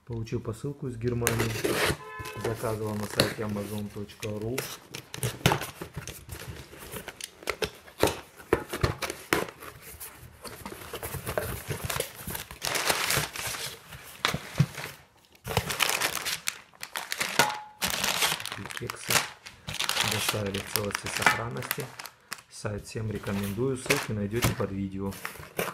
Получил посылку из Германии. Заказывал на сайте amazon.ru. Кексы доставили в целости и сохранности. Сайт всем рекомендую. Ссылки найдете под видео.